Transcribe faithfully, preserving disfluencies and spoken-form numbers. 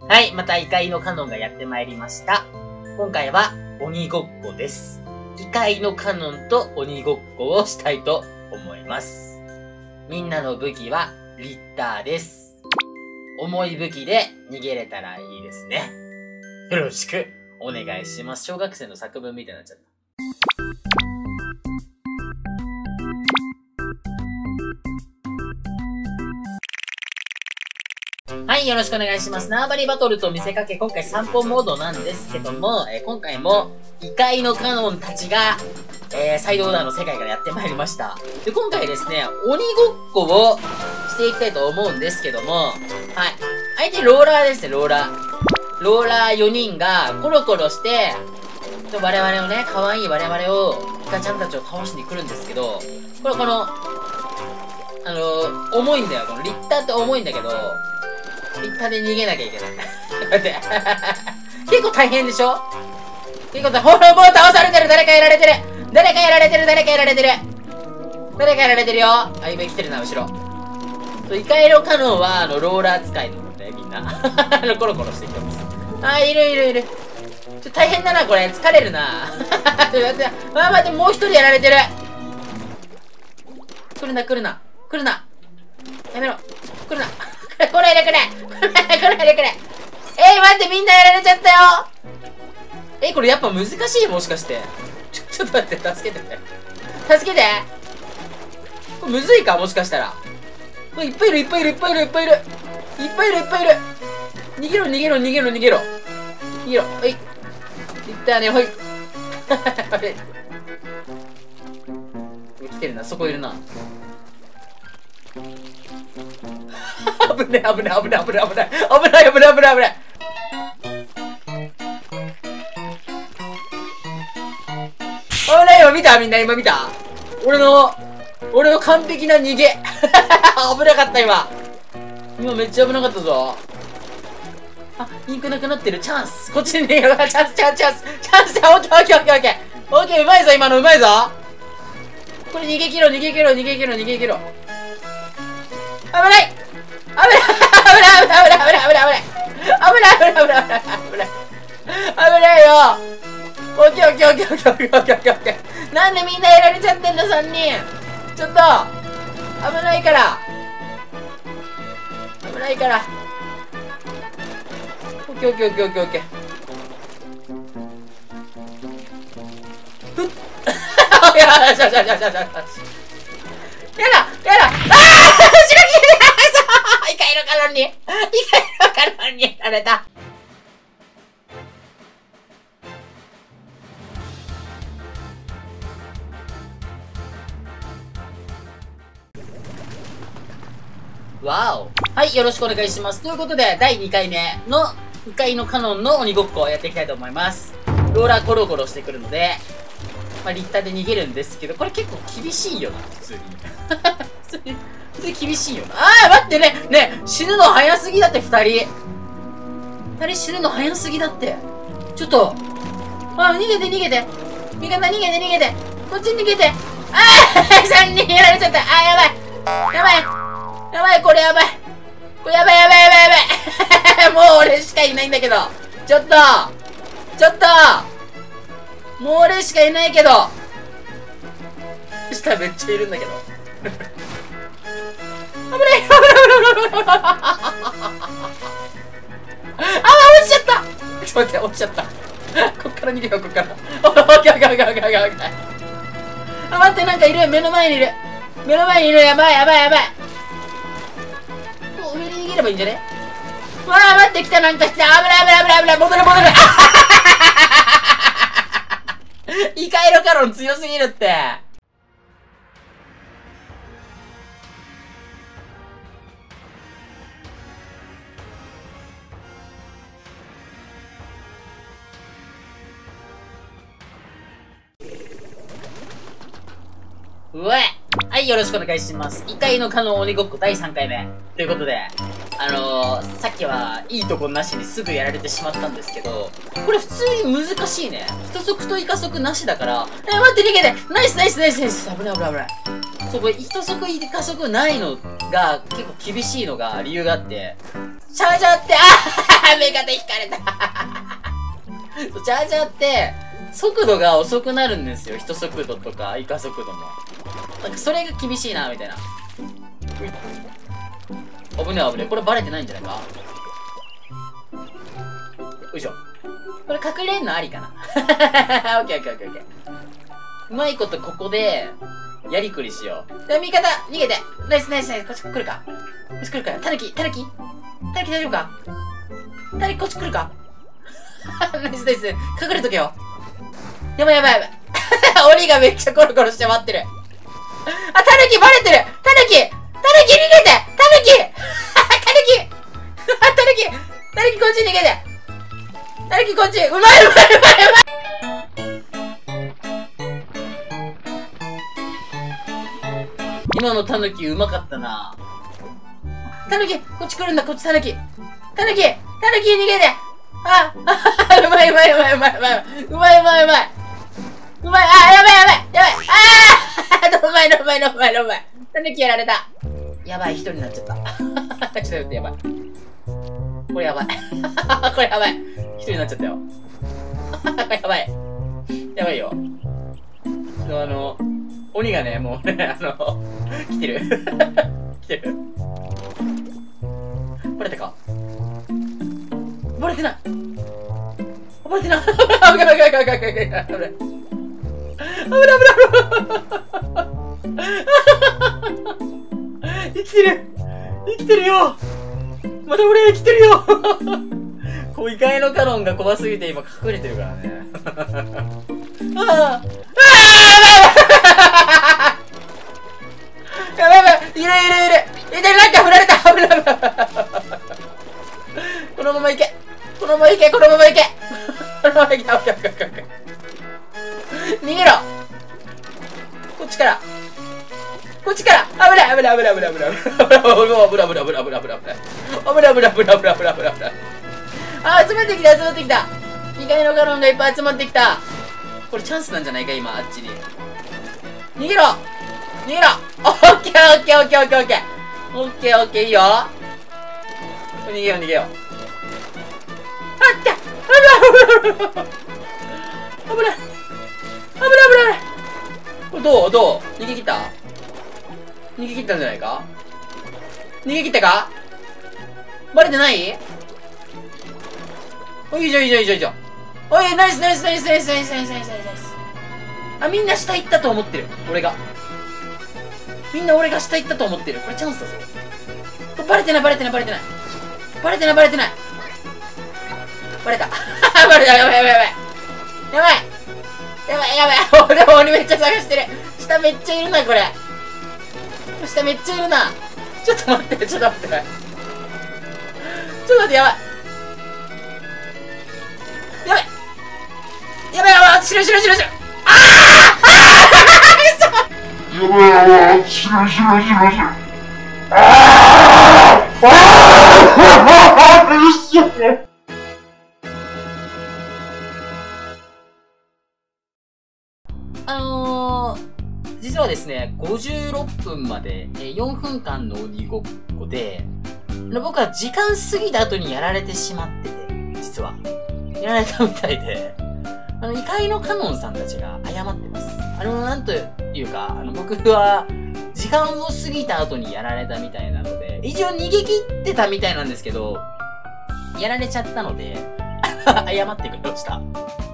はい、また異界のカノンがやってまいりました。今回は鬼ごっこです。異界のカノンと鬼ごっこをしたいと思います。みんなの武器はリッターです。重い武器で逃げれたらいいですね。よろしくお願いします。小学生の作文みたいになっちゃった。はい、よろしくお願いします。縄張りバトルと見せかけ、今回さんぽんモードなんですけども、えー、今回も異界のカノンたちが、えー、サイドオーダーの世界からやってまいりました。で、今回ですね、鬼ごっこをしていきたいと思うんですけども、はい。相手ローラーですね、ローラー。ローラーよにんがコロコロして、我々をね、可愛い我々を、イカちゃんたちを倒しに来るんですけど、これこの、あのー、重いんだよ。このリッターって重いんだけど、リッターで逃げなきゃいけない。待って。結構大変でしょ？結構大変。ほら、もう倒されてる！誰かやられてる！誰かやられてる！誰かやられてる！誰かやられてるよ！あ、今来てるな、後ろ。そう、イカエロカノンは、あの、ローラー使いなので、みんな。あの、コロコロしてきてます。あ、いるいるいる。ちょ、大変だな、これ。疲れるな。待って、あ、待って、もう一人やられてる！来るな、来るな。来るな。やめろ。来るな。来ないでくれ来ないでくれえー、待ってみんなやられちゃったよえー、これやっぱ難しいもしかしてちょ、ちょっと待って、助けて助けてこれむずいかもしかしたらこれいっぱいいるいっぱいいるいっぱいいるいっぱいいるいっぱいいるいっぱいいる逃げろ逃げろ逃げろ逃げろ逃げろほいいったねほいあれ来てるな、そこいるな危ね危ね危ね危ね危ね危ない危ない危ない危ない危ない危ないよ見たみんな今見た俺の俺の完璧な逃げ危なかった今今めっちゃ危なかったぞあ、インクなくなってるチャンスこっちに逃げろチャンスチャンスチャンスチャンスオッケーオッケーオッケーオッケーオッケーうまいぞ今のうまいぞこれ逃げ切ろう逃げ切ろう逃げ切ろう逃げ切ろう危ない危ない危ない危ない危ない危ない危ない危ない危ない危ない危ない危ないよオッケーオッケーオッケーオッケーオッケーオッケーオッケーオッケーなんでみんなやられちゃってんださんにんちょっと危ないから危ないからオッケーオッケーオッケーオッケーオッケーふっやだやだやだやだやだやだやだあー後ろ来てイカエロカノンにイカエロカノンにやられたわおはい、よろしくお願いします。ということで、だいにかいめの異界のカノンの鬼ごっこをやっていきたいと思います。ローラーコロコロしてくるので、まあ、リッターで逃げるんですけど、これ結構厳しいよな、普通に。普通に、普通に厳しいよな。あー、待ってね、ね、死ぬの早すぎだって、二人。二人死ぬの早すぎだって。ちょっと。あー、逃げて逃げて。味方逃げて逃げて。こっちに逃げて。あー、三人やられちゃった。あー、やばい。やばい。やばい、これやばい。これやばいやばいやばいやばい。もう俺しかいないんだけど。ちょっと。ちょっと。もう俺しかいないけど下めっちゃいるんだけど危ない危ない危ない危ない危ないあー落ちちゃったちょっと待って落ちちゃったこっから逃げようこっからオッケーオッケーオッケーオッケーオッケーオッケーあ待ってなんかいる目の前にいる目の前にいるやばいやばいやばい上に逃げればいいんじゃねわあ待って来たなんか来た危ない危ない危ない危ない戻れ戻れイカエロカノン強すぎるってうえはい、よろしくお願いします。異界のカノン鬼ごっこだいさんかいめ。ということで、あのー、さっきはいいとこなしにすぐやられてしまったんですけど、これ普通に難しいね。人足とイカ足なしだから、えー、待って逃げてナイスナイスナイスナイス危ない危ない危ない。そう、これ人足イカ足ないのが結構厳しいのが理由があって、シャージャーって、あー目がジャージャーって、速度が遅くなるんですよ。人速度とか、イカ速度も。なんかそれが厳しいな、みたいな。危ねえ危ねえ。これバレてないんじゃないか？よいしょ。これ隠れんのありかな？オッケーオッケーオッケーオッケー。うまいことここで、やりくりしよう。で、味方逃げてナイスナイスナイスこっち来るかこっち来るかタヌキタヌキタヌキ大丈夫かタヌキこっち来るかナイスナイス隠れとけよ。やばいやばいやばい。鬼がめっちゃコロコロして待ってる。あ、タヌキバレてるタヌキタヌキ逃げてタヌキタヌキタヌキタヌキこっち逃げてタヌキこっちうまいうまいうまいうまい今のタヌキうまかったな。タヌキこっち来るんだこっちタヌキタヌキタヌキ逃げてああうまいうまいうまいうまいうまいうまいうまいうまいうまいあやばいやばいやばいああうまいのうまいのうまいのうまいタヌキやられた。やばい一人になっちゃったちょっと待ってやばいこれやばいこれやばい一人になっちゃったよやばいやばいよ。あの鬼がね、もうね、あの、来てる。来てる。バレたかバレてないバレてない危ない危ない危ない危ない危ない危ない危ない危ない危ない生きてる生きてるよまた俺生きてるよこう、異界のカノンが怖すぎて今隠れてるからね。ああやばいやばいいるいるいるいるなんか振られた危ない危ないこのまま行けこのまま行けこのまま行けこのまま行け逃げろこっちからこっちから危ない危ない危ない危ない危ない危ない危ない危ない危ない危ない危ない危ない危ない危ない危ないあ集まってきた集まってきた異界のカノンがいっぱい集まってきた。これチャンスなんじゃないか今あっちに逃げろ逃げろオッケーオッケーオッケーオッケーオッケーオッケーオッケーいいよ逃げよう逃げようあった危ない危ない危ない危ない危ないこれどうどう逃げ切った逃げ切ったんじゃないか逃げ切ったかバレてないおいいじゃんいいじゃんいいじゃんいいじゃんおいナイスナイスナイスナイスナイスナイスナイスナイスあみんな下行ったと思ってる俺がみんな俺が下行ったと思ってる。これチャンスだぞ。バレてないバレてないバレてないバレてないバレてないバレたバレたやばいやばいやばいやばいやばいやばい俺も鬼めっちゃ探してる下めっちゃいるなこれ下めっちゃいるなちょっと待ってちょっと待ってちょっと待ってやばいやばいやばいやばいしろしろしろしろああああやばいやばいしろしろしろしろああああうっそあのー、実はですね、ごじゅうろっぷんまでよんふんかんの鬼ごっこで、僕は時間過ぎた後にやられてしまってて、実は。やられたみたいで、あの、異界のカノンさんたちが謝ってます。あの、なんというか、あの、僕は、時間を過ぎた後にやられたみたいなので、一応逃げ切ってたみたいなんですけど、やられちゃったので、謝ってくれました。